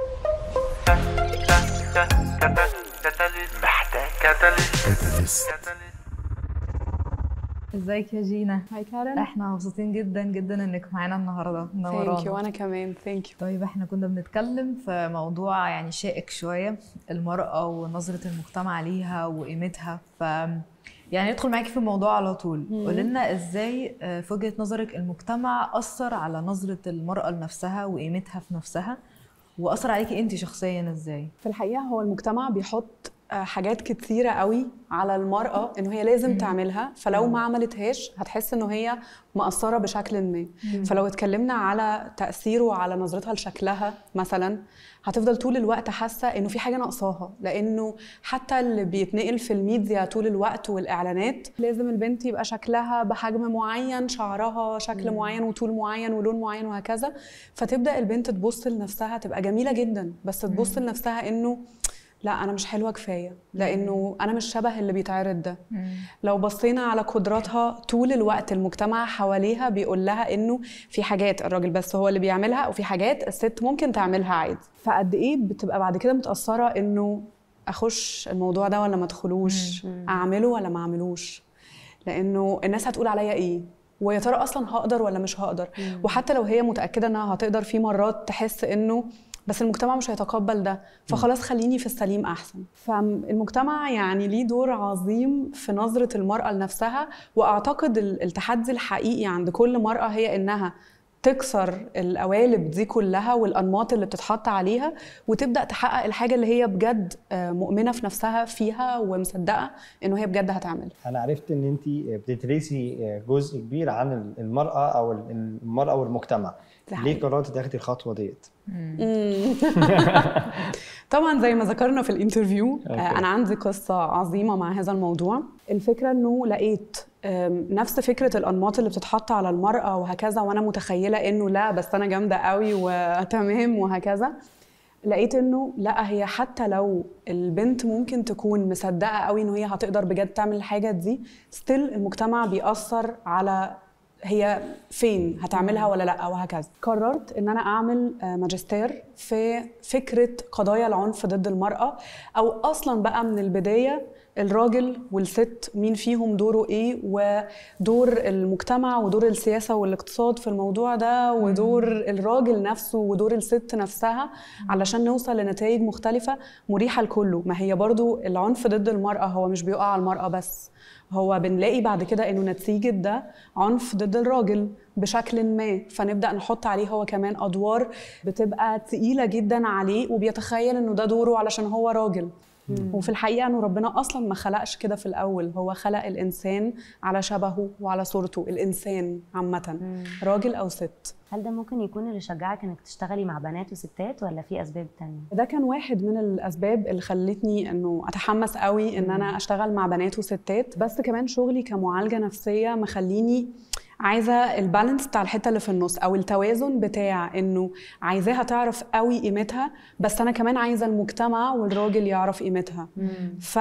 ازيك يا جينا؟ هاي كارن. احنا مبسوطين جدا جدا انك معانا النهارده، منورانا. ثانك يو. وانا كمان ثانك يو. طيب احنا كنا بنتكلم في موضوع يعني شائك شويه، المراه ونظره المجتمع ليها وقيمتها، ف يعني ندخل معاكي في الموضوع على طول. قولي لنا ازاي في وجهه نظرك المجتمع اثر على نظره المراه لنفسها وقيمتها في نفسها، واثر عليكي انت شخصيا ازاي؟ في الحقيقه هو المجتمع بيحط حاجات كتيرة قوي على المرأة إنه هي لازم تعملها، فلو ما عملتهاش هتحس إنه هي مقصرة بشكل ما. فلو اتكلمنا على تأثيره على نظرتها لشكلها مثلا، هتفضل طول الوقت حاسة إنه في حاجة ناقصاها، لأنه حتى اللي بيتنقل في الميديا طول الوقت والإعلانات لازم البنت يبقى شكلها بحجم معين، شعرها شكل مم. معين وطول معين ولون معين وهكذا. فتبدأ البنت تبص لنفسها تبقى جميلة جدا، بس تبص مم. لنفسها إنه لا أنا مش حلوة كفاية، لأنه أنا مش شبه اللي بيتعرض ده. مم. لو بصينا على قدراتها طول الوقت المجتمع حواليها بيقول لها إنه في حاجات الراجل بس هو اللي بيعملها، وفي حاجات الست ممكن تعملها عادي. فقد إيه بتبقى بعد كده متأثرة إنه أخش الموضوع ده ولا ما أدخلوش، أعمله ولا ما أعملوش، لأنه الناس هتقول عليا إيه، ويا ترى أصلا هقدر ولا مش هقدر. مم. وحتى لو هي متأكدة إنها هتقدر، في مرات تحس إنه بس المجتمع مش هيتقبل ده، فخلاص خليني في السليم أحسن. فالمجتمع يعني ليه دور عظيم في نظرة المرأة لنفسها، وأعتقد التحدي الحقيقي عند كل مرأة هي إنها تكسر القوالب دي كلها والأنماط اللي بتتحط عليها، وتبدأ تحقق الحاجة اللي هي بجد مؤمنة في نفسها فيها ومصدقة إنه هي بجد هتعمل. أنا عرفت إن أنت بتدرسي جزء كبير عن المرأة أو المرأة والمجتمع، ليه قررتي تاخدي الخطوة ديت؟ طبعا زي ما ذكرنا في الانترفيو، أنا عندي قصة عظيمة مع هذا الموضوع. الفكرة إنه لقيت نفس فكرة الأنماط اللي بتتحط على المرأة وهكذا، وأنا متخيلة إنه لا بس أنا جامدة قوي وتمام وهكذا. لقيت إنه لا، هي حتى لو البنت ممكن تكون مصدقة قوي إنه هي هتقدر بجد تعمل الحاجة دي، ستيل المجتمع بيأثر على هي فين هتعملها ولا لا وهكذا. قررت ان انا اعمل ماجستير في فكرة قضايا العنف ضد المرأة، او اصلا بقى من البداية الراجل والست مين فيهم دوره ايه، ودور المجتمع ودور السياسة والاقتصاد في الموضوع ده، ودور الراجل نفسه ودور الست نفسها، علشان نوصل لنتائج مختلفة مريحة لكله. ما هي برضو العنف ضد المرأة هو مش بيقع على المرأة بس، هو بنلاقي بعد كده انه نتيجة ده عنف ضد الراجل بشكل ما، فنبدأ نحط عليه هو كمان أدوار بتبقى تقيلة جدا عليه، وبيتخيل انه ده دوره علشان هو راجل. مم. وفي الحقيقة انه ربنا اصلا ما خلقش كده في الاول، هو خلق الانسان على شبهه وعلى صورته، الانسان عامة راجل او ست. هل ده ممكن يكون اللي شجعك انك تشتغلي مع بنات وستات، ولا في اسباب تانية؟ ده كان واحد من الاسباب اللي خلتني انه اتحمس قوي ان انا اشتغل مع بنات وستات، بس كمان شغلي كمعالجة نفسية مخليني عايزة البالانس بتاع الحتة اللي في النص، او التوازن بتاع انه عايزاها تعرف قوي قيمتها، بس انا كمان عايزة المجتمع والراجل يعرف قيمتها. ف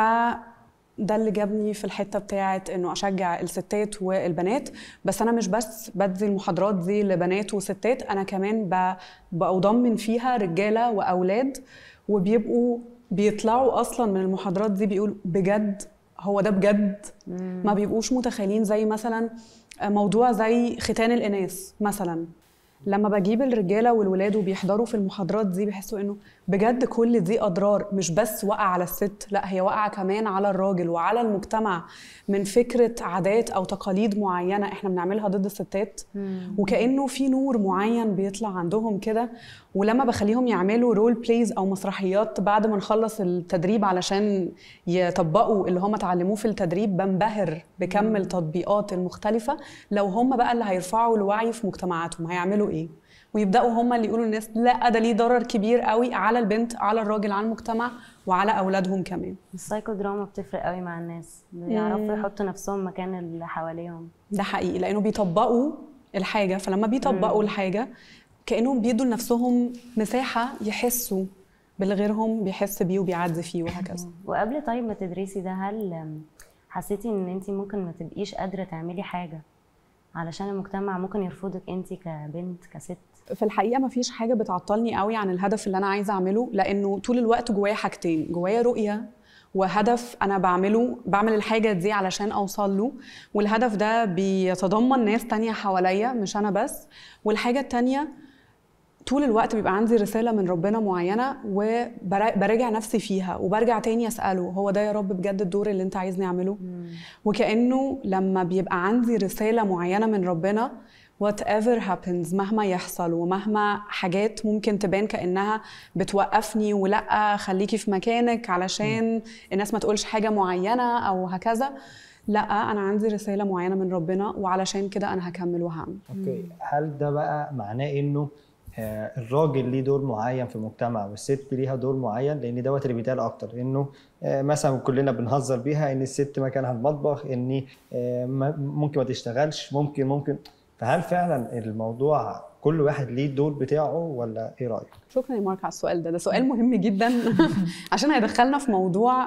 ده اللي جابني في الحتة بتاعت انه اشجع الستات والبنات. بس انا مش بس بدي المحاضرات دي لبنات وستات، انا كمان بضمن فيها رجالة واولاد، وبيبقوا بيطلعوا اصلا من المحاضرات دي بيقولوا بجد هو ده بجد. ما بيبقوش متخيلين، زي مثلا موضوع زي ختان الاناث مثلا، لما بجيب الرجاله والولاد وبيحضروا في المحاضرات دي بيحسوا انه بجد كل دي اضرار مش بس واقعه على الست، لا هي واقعه كمان على الراجل وعلى المجتمع، من فكره عادات او تقاليد معينه احنا بنعملها ضد الستات. مم. وكانه في نور معين بيطلع عندهم كده. ولما بخليهم يعملوا رول بلايز او مسرحيات بعد ما نخلص التدريب علشان يطبقوا اللي هم اتعلموه في التدريب، بنبهر بكم التطبيقات المختلفه. لو هم بقى اللي هيرفعوا الوعي في مجتمعاتهم هيعملوا ايه، ويبداوا هم اللي يقولوا للناس لا ده ليه ضرر كبير قوي على البنت، على الراجل، على المجتمع، وعلى اولادهم كمان. السايكو دراما بتفرق قوي مع الناس، بيعرفوا يحطوا نفسهم مكان اللي حواليهم. ده حقيقي، لانه بيطبقوا الحاجه، فلما بيطبقوا مم. الحاجه كانهم بيدوا لنفسهم مساحه يحسوا باللي غيرهم بيحس بيه وبيعدي فيه وهكذا. وقبل طيب ما تدرسي ده، هل حسيتي ان انت ممكن ما تبقيش قادره تعملي حاجه علشان المجتمع ممكن يرفضك انت كبنت كست؟ في الحقيقه ما فيش حاجه بتعطلني قوي عن الهدف اللي انا عايزه اعمله، لانه طول الوقت جوايا حاجتين، جوايا رؤيه وهدف انا بعمله، بعمل الحاجه دي علشان اوصل له، والهدف ده بيتضمن ناس تانية حواليا مش انا بس. والحاجه التانية طول الوقت بيبقى عندي رسالة من ربنا معينة وبراجع نفسي فيها، وبرجع تاني أسأله هو ده يا رب بجد الدور اللي انت عايزني أعمله؟ مم. وكأنه لما بيبقى عندي رسالة معينة من ربنا whatever happens، مهما يحصل ومهما حاجات ممكن تبان كأنها بتوقفني ولا خليكي في مكانك علشان الناس ما تقولش حاجة معينة أو هكذا، لا أنا عندي رسالة معينة من ربنا وعلشان كده أنا هكمل وهعمل. اوكي، هل ده بقى معناه إنه آه الراجل ليه دور معين في المجتمع والست ليها دور معين؟ لأن دوت اللي بيتقال أكتر، إنه آه مثلا كلنا بنهزر بيها إن الست مكانها المطبخ، إن آه ممكن ما تشتغلش، ممكن ممكن فهل فعلا الموضوع كل واحد ليه الدور بتاعه ولا ايه رايك؟ شكرا يا مارك على السؤال ده، ده سؤال مهم جدا عشان هيدخلنا في موضوع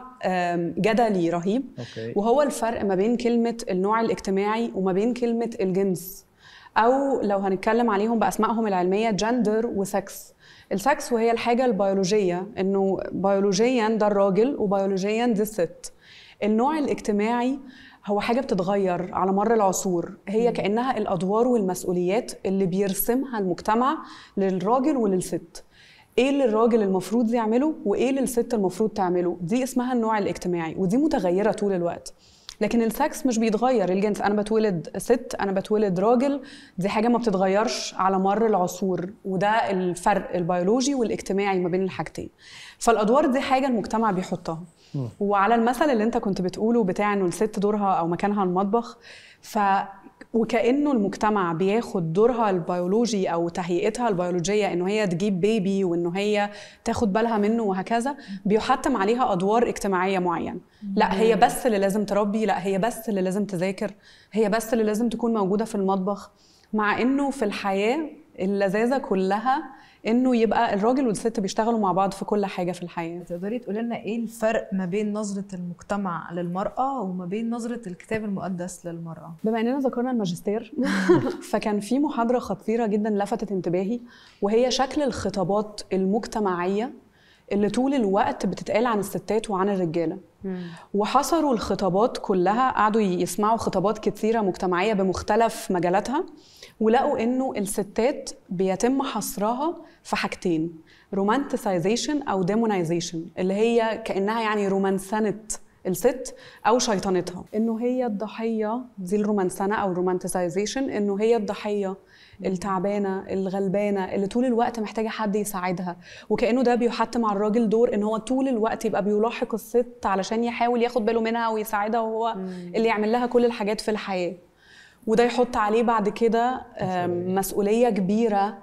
جدلي رهيب. أوكي. وهو الفرق ما بين كلمه النوع الاجتماعي وما بين كلمه الجنس، او لو هنتكلم عليهم باسمائهم العلميه جندر وسكس. السكس وهي الحاجه البيولوجيه، انه بيولوجيا ده الراجل وبيولوجيا دي الست. النوع الاجتماعي هو حاجة بتتغير على مر العصور، هي كأنها الأدوار والمسؤوليات اللي بيرسمها المجتمع للراجل وللست. إيه اللي الراجل المفروض يعمله وإيه اللي الست المفروض تعمله، دي اسمها النوع الاجتماعي، ودي متغيرة طول الوقت. لكن السكس مش بيتغير، الجنس أنا بتولد ست أنا بتولد راجل، دي حاجة ما بتتغيرش على مر العصور، وده الفرق البيولوجي والاجتماعي ما بين الحاجتين. فالأدوار دي حاجة المجتمع بيحطها. وعلى المثل اللي انت كنت بتقوله بتاع انه الست دورها او مكانها المطبخ، ف وكأنه المجتمع بياخد دورها البيولوجي او تهيئتها البيولوجيه انه هي تجيب بيبي وانه هي تاخد بالها منه وهكذا، بيحتم عليها ادوار اجتماعيه معينه. لا هي بس اللي لازم تربي، لا هي بس اللي لازم تذاكر، هي بس اللي لازم تكون موجوده في المطبخ. مع انه في الحياه اللذاذه كلها انه يبقى الراجل والست بيشتغلوا مع بعض في كل حاجه في الحياه. تقدري تقولي لنا ايه الفرق ما بين نظره المجتمع للمراه وما بين نظره الكتاب المقدس للمراه؟ بما اننا ذكرنا الماجستير فكان في محاضره خطيره جدا لفتت انتباهي، وهي شكل الخطابات المجتمعيه اللي طول الوقت بتتقال عن الستات وعن الرجاله. وحصروا الخطابات كلها، قعدوا يسمعوا خطابات كثيره مجتمعيه بمختلف مجالاتها، ولقوا انه الستات بيتم حصرها في حاجتين: رومانتسايزيشن او ديمونايزيشن، اللي هي كانها يعني رومانسنه الست او شيطنتها، انه هي الضحيه، دي الرومانسنه او الرومانتسايزيشن، انه هي الضحيه التعبانه الغلبانه اللي طول الوقت محتاجه حد يساعدها، وكانه ده بيحتم على الراجل دور ان هو طول الوقت يبقى بيلاحق الست علشان يحاول ياخد باله منها ويساعدها، وهو اللي يعمل لها كل الحاجات في الحياه. وده يحط عليه بعد كده مسؤوليه كبيره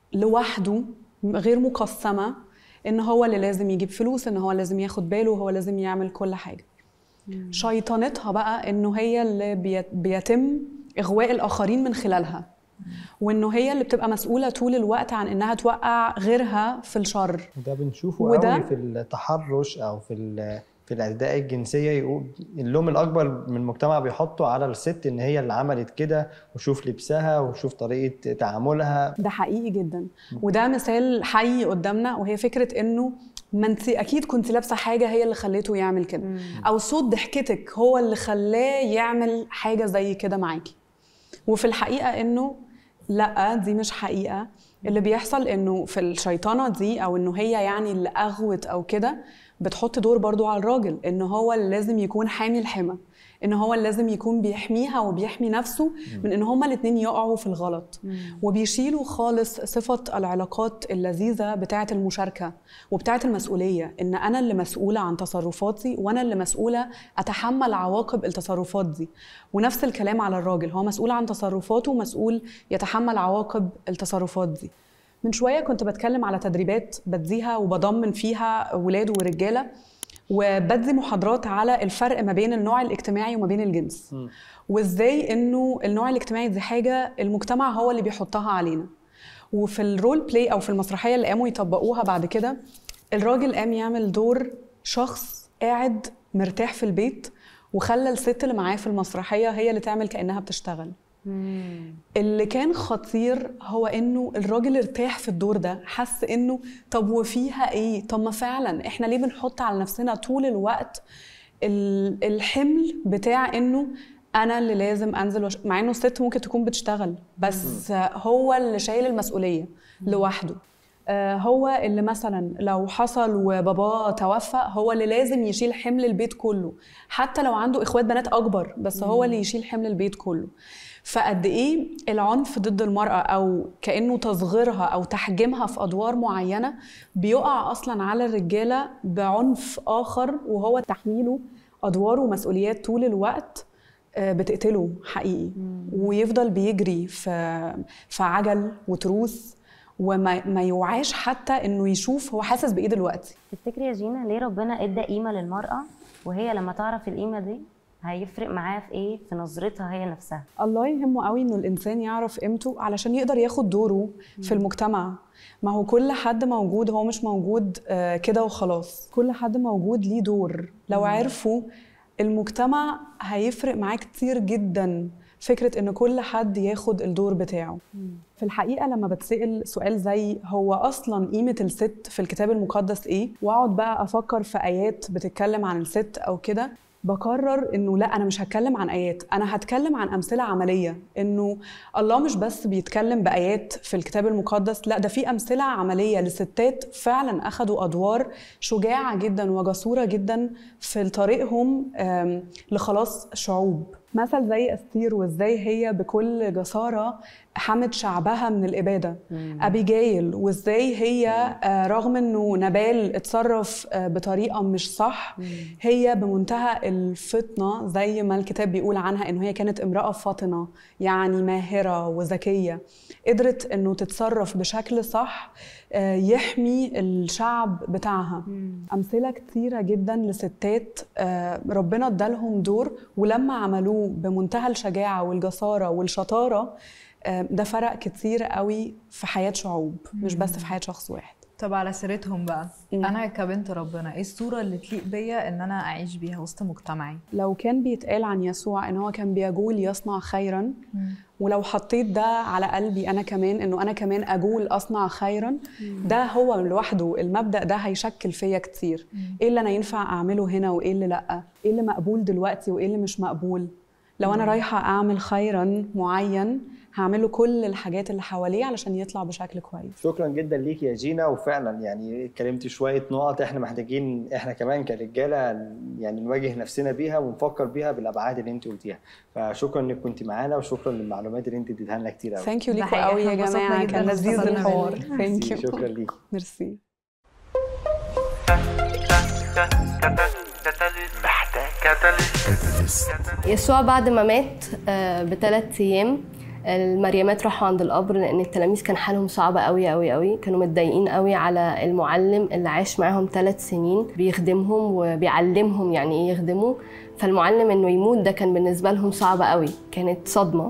لوحده غير مقسمه، ان هو اللي لازم يجيب فلوس، ان هو لازم ياخد باله، وهو لازم يعمل كل حاجه. مم. شيطنتها بقى انه هي اللي بيتم اغواء الاخرين من خلالها، وانه هي اللي بتبقى مسؤوله طول الوقت عن انها توقع غيرها في الشر. وده بنشوفه قوي في التحرش او في في الاعتداء الجنسيه، يقول اللوم الاكبر من المجتمع بيحطه على الست ان هي اللي عملت كده، وشوف لبسها وشوف طريقه تعاملها. ده حقيقي جدا، وده مثال حي قدامنا، وهي فكره انه ما انت اكيد كنت لابسه حاجه هي اللي خليته يعمل كده، او صوت ضحكتك هو اللي خلاه يعمل حاجه زي كده معاكي. وفي الحقيقه انه لا، دي مش حقيقه. اللي بيحصل انه في الشيطانه دي، او انه هي يعني اللي اغوت او كده، بتحط دور برضو على الراجل، ان هو اللي لازم يكون حامي الحمى، ان هو اللي لازم يكون بيحميها وبيحمي نفسه من ان هما الاثنين يقعوا في الغلط. وبيشيلوا خالص صفة العلاقات اللذيذة بتاعة المشاركة وبتاعة المسؤولية، ان انا اللي مسؤولة عن تصرفاتي وانا اللي مسؤولة اتحمل عواقب التصرفات دي. ونفس الكلام على الراجل، هو مسؤول عن تصرفاته ومسؤول يتحمل عواقب التصرفات دي. من شوية كنت بتكلم على تدريبات بديها وبضمن فيها ولاد ورجالة، وبدي محاضرات على الفرق ما بين النوع الاجتماعي وما بين الجنس، م. وازاي انه النوع الاجتماعي دي حاجة المجتمع هو اللي بيحطها علينا. وفي الرول بلاي او في المسرحية اللي قاموا يطبقوها بعد كده، الراجل قام يعمل دور شخص قاعد مرتاح في البيت، وخلى الست اللي معاه في المسرحية هي اللي تعمل كأنها بتشتغل. مم. اللي كان خطير هو انه الراجل ارتاح في الدور ده، حس انه طب وفيها ايه، طب ما فعلا احنا ليه بنحط على نفسنا طول الوقت الحمل بتاع انه انا اللي لازم انزل وش... مع انه الست ممكن تكون بتشتغل، بس مم. هو اللي شايل المسؤولية مم. لوحده. هو اللي مثلا لو حصل وباباه توفى، هو اللي لازم يشيل حمل البيت كله، حتى لو عنده اخوات بنات اكبر، بس هو اللي يشيل حمل البيت كله. فقد ايه العنف ضد المرأة او كأنه تصغيرها او تحجيمها في ادوار معينة بيقع اصلا على الرجالة بعنف اخر، وهو تحميله ادوار ومسؤوليات طول الوقت بتقتله حقيقي. ويفضل بيجري في في عجل وتروس وما ما يوعاش حتى انه يشوف هو حاسس بايه دلوقتي. تفتكري يا جينا ليه ربنا ادى قيمة للمرأة، وهي لما تعرف القيمة دي هيفرق معاها في ايه في نظرتها هي نفسها؟ الله يهمه قوي انه الانسان يعرف قيمته علشان يقدر ياخد دوره في المجتمع. ما هو كل حد موجود، هو مش موجود كده وخلاص، كل حد موجود ليه دور. لو عرفوا المجتمع هيفرق معاه كتير جدا فكرة ان كل حد ياخد الدور بتاعه. في الحقيقة لما بتسأل سؤال زي هو اصلا قيمة الست في الكتاب المقدس ايه، واقعد بقى افكر في ايات بتتكلم عن الست او كده، بقرر انه لا، انا مش هتكلم عن ايات، انا هتكلم عن امثله عمليه. انه الله مش بس بيتكلم بايات في الكتاب المقدس، لا ده في امثله عمليه لستات فعلا اخذوا ادوار شجاعه جدا وجسوره جدا في طريقهم لخلاص شعوب. مثل زي أستير وازاي هي بكل جسارة حمت شعبها من الإبادة. مم. أبيجايل وازاي هي رغم انه نبال اتصرف بطريقة مش صح، مم. هي بمنتهى الفطنة زي ما الكتاب بيقول عنها انه هي كانت امرأة فاطنة، يعني ماهرة وذكية، قدرت انه تتصرف بشكل صح يحمي الشعب بتاعها. مم. أمثلة كتيرة جدا لستات ربنا ادالهم دور، ولما عملوه بمنتهى الشجاعة والجسارة والشطارة ده فرق كتير قوي في حياة شعوب، مش بس في حياة شخص واحد. طب على سيرتهم بقى، مم. انا كبنت ربنا ايه الصوره اللي تليق بيا ان انا اعيش بيها وسط مجتمعي؟ لو كان بيتقال عن يسوع ان هو كان بيجول يصنع خيرا، مم. ولو حطيت ده على قلبي انا كمان انه انا كمان اجول اصنع خيرا، مم. ده هو لوحده المبدأ ده هيشكل فيا كتير. مم. ايه اللي انا ينفع اعمله هنا وايه اللي لا، ايه اللي مقبول دلوقتي وايه اللي مش مقبول. لو انا رايحه اعمل خيرا معين هعمله كل الحاجات اللي حواليه علشان يطلع بشكل كويس. شكرا جدا ليك يا جينا، وفعلا يعني اتكلمتي شويه نقط احنا محتاجين احنا كمان كرجاله يعني نواجه نفسنا بيها ونفكر بيها بالابعاد اللي انت قلتيها. فشكرا انك كنتي معانا، وشكرا للمعلومات اللي انت اديتها لنا كتير قوي. ثانك يو ليكم قوي يا جماعه، كان لذيذ الحوار. ثانك يو، شكرا ليك. ميرسي. يسوع بعد ما مات بثلاث ايام المريمات راحوا عند القبر، لان التلاميذ كان حالهم صعب قوي قوي قوي، كانوا متضايقين قوي على المعلم اللي عاش معاهم ثلاث سنين بيخدمهم وبيعلمهم يعني ايه يخدموا. فالمعلم انه يموت ده كان بالنسبه لهم صعب قوي، كانت صدمه.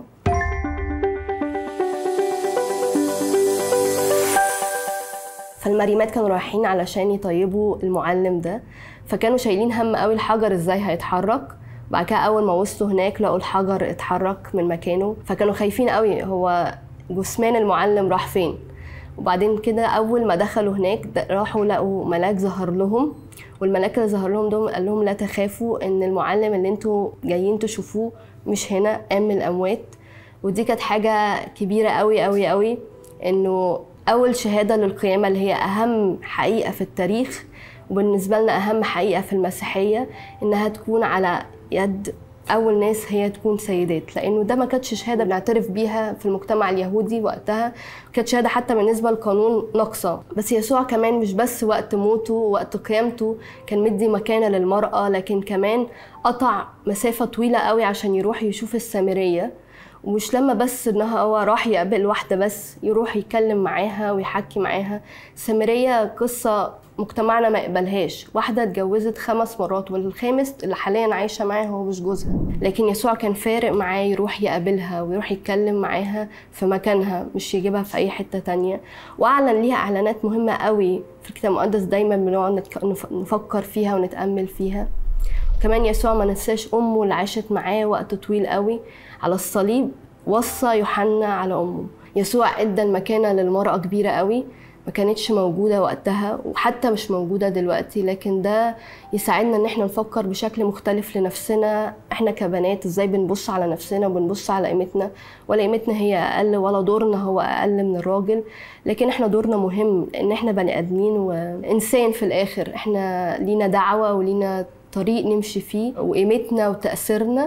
فالمريمات كانوا رايحين علشان يطيبوا المعلم ده، فكانوا شايلين هم قوي الحجر ازاي هيتحرك. بعد كده اول ما وصلوا هناك لقوا الحجر اتحرك من مكانه، فكانوا خايفين قوي هو جثمان المعلم راح فين. وبعدين كده اول ما دخلوا هناك راحوا لقوا ملاك ظهر لهم، والملاك اللي ظهر لهم ده قال لهم لا تخافوا، ان المعلم اللي انتوا جايين تشوفوه مش هنا، قام من الاموات. ودي كانت حاجه كبيره قوي قوي قوي، انه اول شهاده للقيامه اللي هي اهم حقيقه في التاريخ، وبالنسبه لنا اهم حقيقه في المسيحيه، انها تكون على يد اول ناس هي تكون سيدات، لانه ده ما كانتش شهاده بنعترف بيها في المجتمع اليهودي وقتها، كانت شهاده حتى بالنسبه للقانون ناقصه. بس يسوع كمان مش بس وقت موته ووقت قيامته كان مدي مكانه للمراه، لكن كمان قطع مسافه طويله قوي عشان يروح يشوف السامريه. ومش لما بس انها هو راح يقابل واحده بس، يروح يتكلم معاها ويحكي معاها. السامريه قصه مجتمعنا ما يقبلهاش، واحده اتجوزت خمس مرات والخامس اللي حاليا عايشه معاها هو مش جوزها، لكن يسوع كان فارق معاه يروح يقابلها ويروح يتكلم معاها في مكانها، مش يجيبها في اي حته تانية. واعلن ليها اعلانات مهمه قوي في الكتاب المقدس، دايما بنقعد نفكر فيها ونتامل فيها. كمان يسوع ما نساش امه اللي عاشت معاه وقت طويل قوي على الصليب، وصى يوحنا على امه. يسوع ادى المكانه للمراه كبيره قوي ما كانتش موجوده وقتها وحتى مش موجوده دلوقتي، لكن ده يساعدنا ان احنا نفكر بشكل مختلف لنفسنا. احنا كبنات ازاي بنبص على نفسنا وبنبص على قيمتنا، ولا قيمتنا هي اقل ولا دورنا هو اقل من الراجل، لكن احنا دورنا مهم لان احنا بني ادمين وانسان في الاخر. احنا لينا دعوه ولينا طريق نمشي فيه، وقيمتنا وتاثيرنا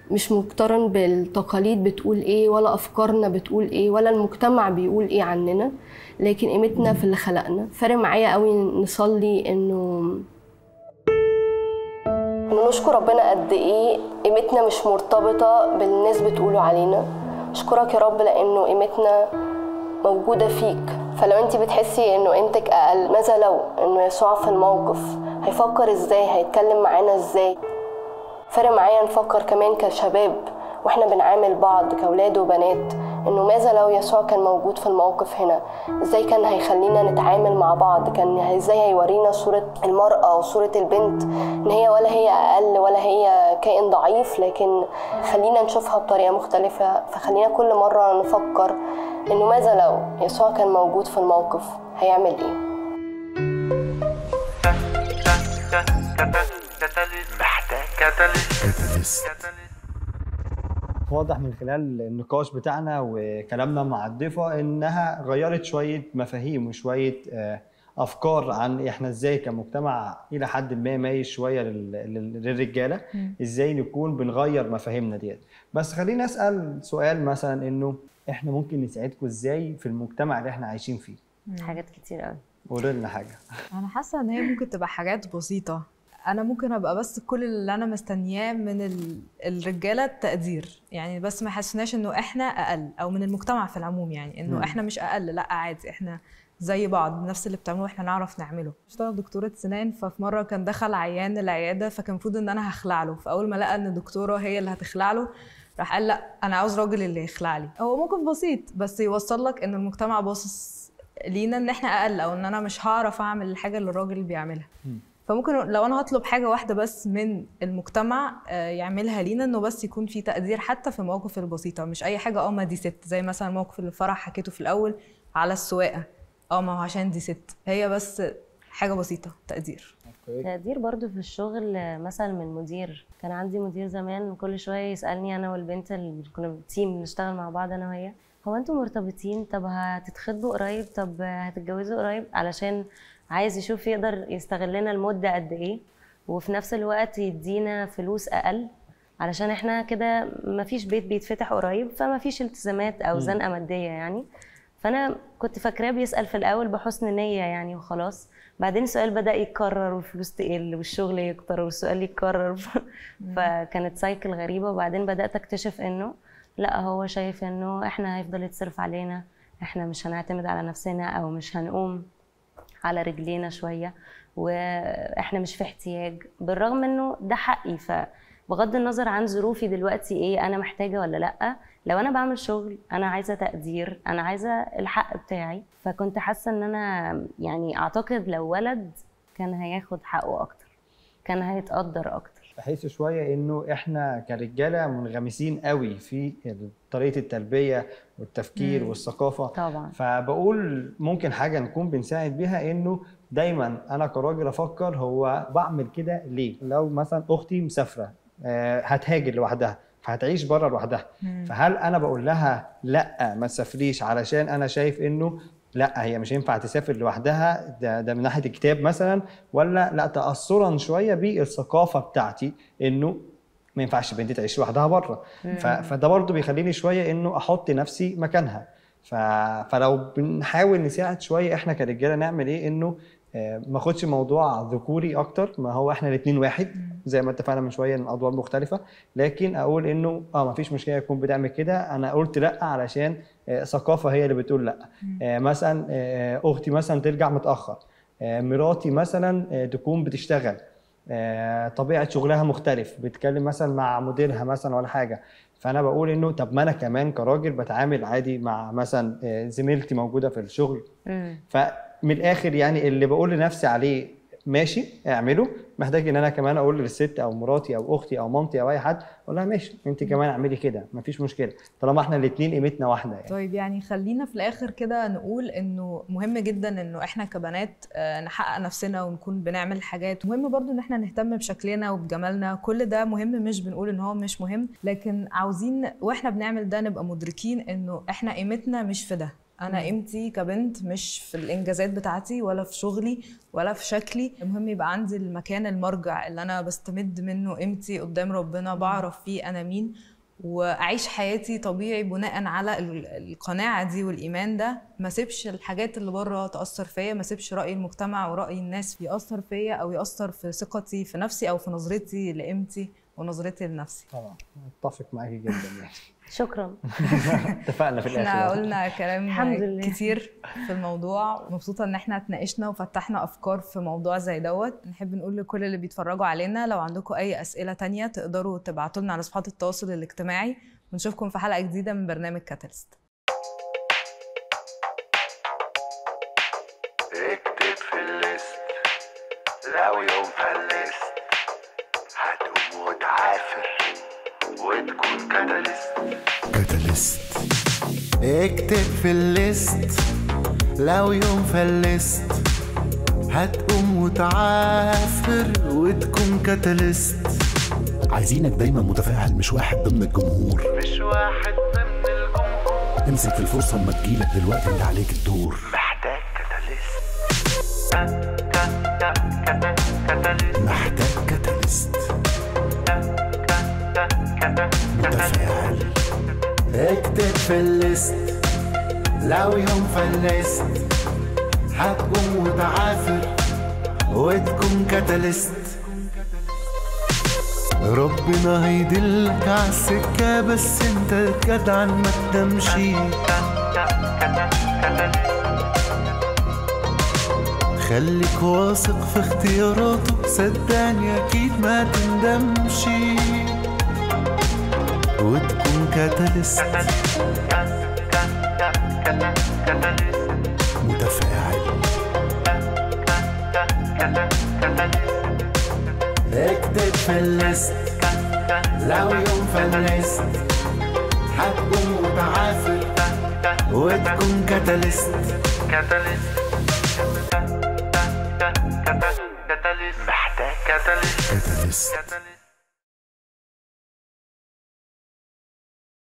مش مقترن بالتقاليد بتقول ايه، ولا افكارنا بتقول ايه، ولا المجتمع بيقول ايه عننا، لكن قيمتنا في اللي خلقنا. فارق معايا قوي نصلي انه انه نشكر ربنا قد ايه قيمتنا مش مرتبطه بالناس بتقولوا علينا. اشكرك يا رب لانه قيمتنا موجوده فيك. فلو انت بتحسي انه قيمتك اقل، ماذا لو انه يسوع في الموقف هيفكر ازاي، هيتكلم معانا ازاي؟ فارق معايا نفكر كمان كشباب واحنا بنعامل بعض كاولاد وبنات، انه ماذا لو يسوع كان موجود في الموقف هنا، ازاي كان هيخلينا نتعامل مع بعض، كان ازاي هيورينا صورة المرأة وصورة البنت ان هي ولا هي اقل ولا هي كائن ضعيف، لكن خلينا نشوفها بطريقة مختلفة. فخلينا كل مرة نفكر انه ماذا لو يسوع كان موجود في الموقف هيعمل ايه. واضح من خلال النقاش بتاعنا وكلامنا مع الضيفة انها غيرت شوية مفاهيم وشوية افكار عن احنا ازاي كمجتمع الى حد ما مايل شوية للرجالة، ازاي نكون بنغير مفاهيمنا ديت. بس خلينا اسأل سؤال مثلا، انه احنا ممكن نساعدكم ازاي في المجتمع اللي احنا عايشين فيه؟ حاجات كتير قوي. قولي لنا حاجة. انا حاسة ان هي ممكن تبقى حاجات بسيطة. انا ممكن ابقى بس كل اللي انا مستنياه من الرجاله التقدير، يعني بس ما حسناش انه احنا اقل، او من المجتمع في العموم، يعني انه احنا مش اقل، لا عادي، احنا زي بعض، نفس اللي بتعملوه احنا نعرف نعمله. اشتغل دكتوره سنان، ففي مره كان دخل عيان العياده، فكان المفروض ان انا هخلع له، فاول ما لقى ان الدكتوره هي اللي هتخلع له راح قال لا انا عاوز راجل اللي يخلع لي. هو موقف بسيط بس يوصل لك ان المجتمع باصص لينا ان احنا اقل، او ان انا مش هعرف اعمل الحاجه اللي الراجل بيعملها. فممكن لو انا هطلب حاجه واحده بس من المجتمع يعملها لينا، انه بس يكون في تقدير حتى في المواقف البسيطه، مش اي حاجه اه ما دي ست، زي مثلا موقف الفرح حكيته في الاول على السواقه، اه ما هو عشان دي ست، هي بس حاجه بسيطه تقدير. تقدير برضو في الشغل، مثلا من مدير. كان عندي مدير زمان كل شويه يسالني انا والبنت اللي كنا تيم بنشتغل مع بعض انا وهي، هو انتوا مرتبطين؟ طب هتتخطبوا قريب؟ طب هتتجوزوا قريب؟ علشان عايز يشوف يقدر يستغلنا المدة قد ايه، وفي نفس الوقت يدينا فلوس اقل، علشان احنا كده مفيش بيت بيتفتح قريب، فمفيش التزامات او زنقة مادية يعني. فانا كنت فاكراه بيسأل في الاول بحسن نية يعني وخلاص، بعدين السؤال بدأ يتكرر والفلوس تقل والشغل يكتر والسؤال يتكرر فكانت سايكل غريبة. وبعدين بدأت اكتشف انه لا، هو شايف انه احنا هيفضل يتصرف علينا، احنا مش هنعتمد على نفسنا او مش هنقوم على رجلينا شوية، واحنا مش في احتياج، بالرغم انه ده حقي. فبغض النظر عن ظروفي دلوقتي ايه، انا محتاجة ولا لأ، لو انا بعمل شغل انا عايزة تقدير، انا عايزة الحق بتاعي. فكنت حاسة ان انا يعني اعتقد لو ولد كان هياخد حقه اكتر، كان هيتقدر اكتر. بحس شويه انه احنا كرجاله منغمسين قوي في طريقه التربيه والتفكير مم. والثقافه طبعا. فبقول ممكن حاجه نكون بنساعد بيها، انه دايما انا كراجل افكر هو بعمل كده ليه. لو مثلا اختي مسافره هتهاجر لوحدها فهتعيش بره لوحدها، فهل انا بقول لها لا ما تسافريش علشان انا شايف انه لا هي مش هينفع تسافر لوحدها، ده, ده من ناحيه الكتاب مثلا، ولا لا تاثرا شويه بالثقافه بتاعتي انه ما ينفعش بنتي تعيش لوحدها بره، فده برضو بيخليني شويه انه احط نفسي مكانها. فلو بنحاول نساعد شويه احنا كرجاله نعمل ايه، انه ما اخدش موضوع ذكوري اكتر، ما هو احنا الاثنين واحد زي ما اتفقنا من شويه ان ادوار مختلفه، لكن اقول انه اه ما فيش مشكله يكون بتعمل كده، انا قلت لا علشان ثقافه هي اللي بتقول لا. آه مثلا آه اختي مثلا ترجع متاخر، آه مراتي مثلا تكون بتشتغل، آه طبيعه شغلها مختلف، بتتكلم مثلا مع مديرها مثلا ولا حاجه، فانا بقول انه طب ما انا كمان كراجل بتعامل عادي مع مثلا آه زميلتي موجوده في الشغل. فمن الاخر يعني اللي بقول لنفسي عليه ماشي اعمله، محتاج ان انا كمان اقول للست او مراتي او اختي او مامتي او اي حد اقول لها ماشي انت كمان اعملي كده، مفيش مشكله، طالما احنا الاثنين قيمتنا واحده يعني. طيب يعني خلينا في الاخر كده نقول انه مهم جدا انه احنا كبنات نحقق نفسنا ونكون بنعمل حاجات، مهم برضو ان احنا نهتم بشكلنا وبجمالنا، كل ده مهم، مش بنقول ان هو مش مهم، لكن عاوزين واحنا بنعمل ده نبقى مدركين انه احنا قيمتنا مش في ده، انا قيمتي كبنت مش في الانجازات بتاعتي ولا في شغلي ولا في شكلي. المهم يبقى عندي المكان المرجع اللي انا بستمد منه قيمتي قدام ربنا، بعرف فيه انا مين، واعيش حياتي طبيعي بناء على القناعه دي والايمان ده. ما سيبش الحاجات اللي بره تاثر فيا، ما سيبش راي المجتمع وراي الناس ياثر فيا او ياثر في ثقتي في نفسي او في نظرتي لقيمتي ونظرتي لنفسي. طبعا اتفق معاكي جدا يعني. شكرا. اتفقنا في الاخر. احنا قلنا كلام الحمد لله كتير في الموضوع، مبسوطه ان احنا اتناقشنا وفتحنا افكار في موضوع زي دوت. نحب نقول لكل اللي بيتفرجوا علينا لو عندكم اي اسئله تانية تقدروا تبعتوا لنا على صفحات التواصل الاجتماعي، ونشوفكم في حلقه جديده من برنامج كاتاليست. اكتب في الليست لو يوم فلست هتقوم وتعافر وتكون كاتاليست. كاتاليست. اكتب في الليست لو يوم فلست هتقوم وتعافر وتكون كاتاليست. عايزينك دايما متفاعل، مش واحد ضمن الجمهور، مش واحد ضمن الجمهور. امسك في الفرصة اما تجيلك دلوقتي اللي عليك الدور. محتاج كاتاليست. كاتاليست. محتاج كاتاليست متفاعل. اكتب في الليست لو يوم فلست هتقوم وتعافر وتكون كاتاليست. ربنا هيدلك عالسكة بس انت جدع ما تمشي. خليك واثق في اختياراته، صدقني اكيد ما تندمش وتكون كاتاليست. متفاعل. اكتب في الليست لو يوم فلست هتقوم وتعافر وتكون كاتاليست. كاتاليست. كاتاليست. محتاج كاتاليست.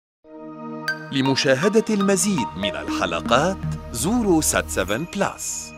لمشاهدة المزيد من الحلقات زوروا سات سفن بلس.